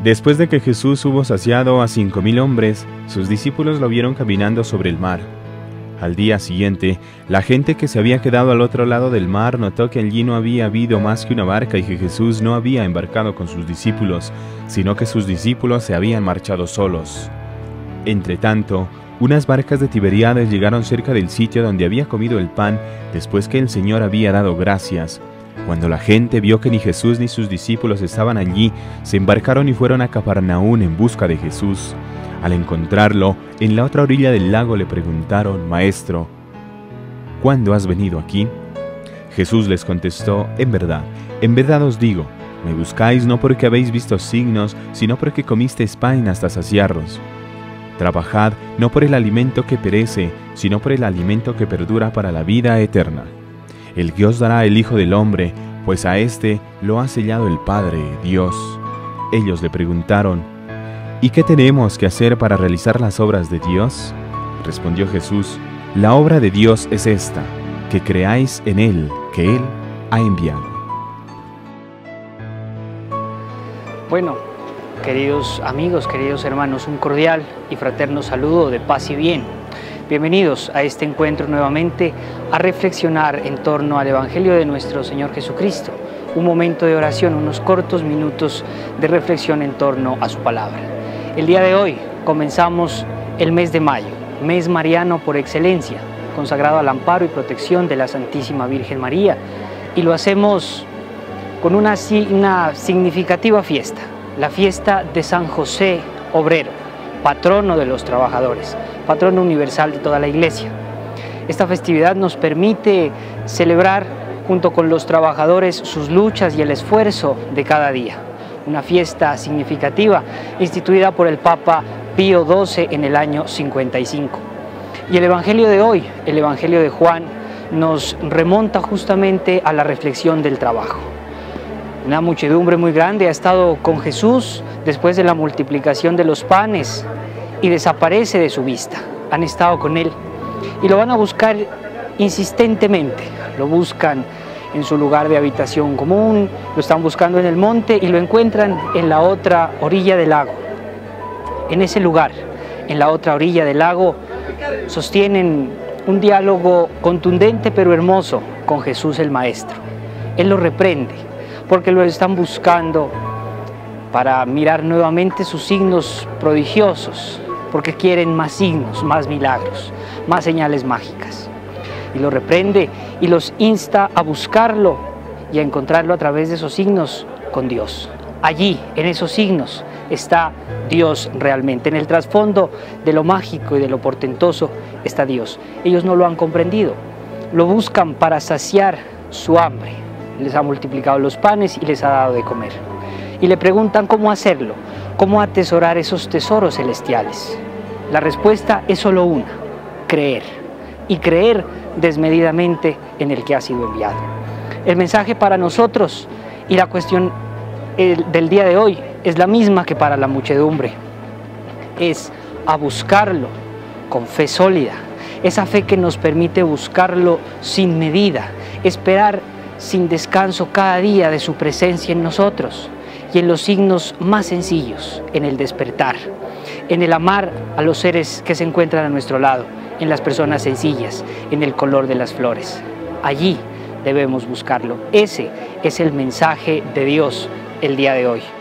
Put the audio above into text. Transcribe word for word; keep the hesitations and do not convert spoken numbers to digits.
Después de que Jesús hubo saciado a cinco mil hombres, sus discípulos lo vieron caminando sobre el mar. Al día siguiente, la gente que se había quedado al otro lado del mar notó que allí no había habido más que una barca y que Jesús no había embarcado con sus discípulos, sino que sus discípulos se habían marchado solos. Entretanto, unas barcas de Tiberíades llegaron cerca del sitio donde había comido el pan después que el Señor había dado gracias. Cuando la gente vio que ni Jesús ni sus discípulos estaban allí, se embarcaron y fueron a Capernaum en busca de Jesús. Al encontrarlo, en la otra orilla del lago le preguntaron: «Maestro, ¿cuándo has venido aquí?». Jesús les contestó: «En verdad, en verdad os digo, me buscáis no porque habéis visto signos, sino porque comisteis pan hasta saciaros. Trabajad no por el alimento que perece, sino por el alimento que perdura para la vida eterna, el que os dará el Hijo del Hombre, pues a éste lo ha sellado el Padre, Dios». Ellos le preguntaron: «¿Y qué tenemos que hacer para realizar las obras de Dios?». Respondió Jesús: «La obra de Dios es esta, que creáis en Él, que Él ha enviado». Bueno, queridos amigos, queridos hermanos, un cordial y fraterno saludo de paz y bien. Bienvenidos a este encuentro nuevamente a reflexionar en torno al Evangelio de nuestro Señor Jesucristo. Un momento de oración, unos cortos minutos de reflexión en torno a su palabra. El día de hoy comenzamos el mes de mayo, mes mariano por excelencia, consagrado al amparo y protección de la Santísima Virgen María, y lo hacemos con una, una significativa fiesta, la fiesta de San José Obrero, patrono de los trabajadores, patrono universal de toda la Iglesia. Esta festividad nos permite celebrar junto con los trabajadores sus luchas y el esfuerzo de cada día. Una fiesta significativa instituida por el Papa Pío doce en el año cincuenta y cinco. Y el Evangelio de hoy, el Evangelio de Juan, nos remonta justamente a la reflexión del trabajo. Una muchedumbre muy grande ha estado con Jesús después de la multiplicación de los panes y desaparece de su vista. Han estado con Él y lo van a buscar insistentemente. Lo buscan en su lugar de habitación común, lo están buscando en el monte y lo encuentran en la otra orilla del lago. En ese lugar, en la otra orilla del lago, sostienen un diálogo contundente pero hermoso con Jesús el Maestro. Él lo reprende porque lo están buscando para mirar nuevamente sus signos prodigiosos, porque quieren más signos, más milagros, más señales mágicas. Y lo reprende y los insta a buscarlo y a encontrarlo a través de esos signos con Dios. Allí, en esos signos, está Dios realmente. En el trasfondo de lo mágico y de lo portentoso está Dios. Ellos no lo han comprendido. Lo buscan para saciar su hambre. Les ha multiplicado los panes y les ha dado de comer. Y le preguntan cómo hacerlo, cómo atesorar esos tesoros celestiales. La respuesta es solo una: creer. Y creer desmedidamente en el que ha sido enviado. El mensaje para nosotros y la cuestión del día de hoy es la misma que para la muchedumbre. Es a buscarlo con fe sólida, esa fe que nos permite buscarlo sin medida, esperar sin descanso cada día de su presencia en nosotros y en los signos más sencillos, en el despertar, en el amar a los seres que se encuentran a nuestro lado, en las personas sencillas, en el color de las flores. Allí debemos buscarlo. Ese es el mensaje de Dios el día de hoy.